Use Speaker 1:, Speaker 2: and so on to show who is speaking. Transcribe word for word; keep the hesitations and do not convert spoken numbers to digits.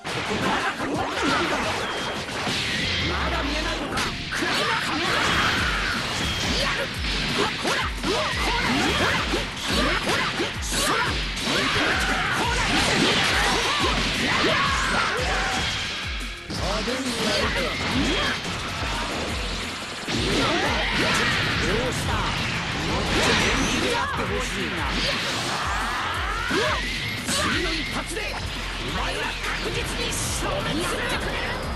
Speaker 1: まだ見えないのか。クライマーカメラやる。ほらほらほらほらそらほら派手にやるか。どうした。もっと本気でやってほしいな。次の一発でお前は確実に消滅する。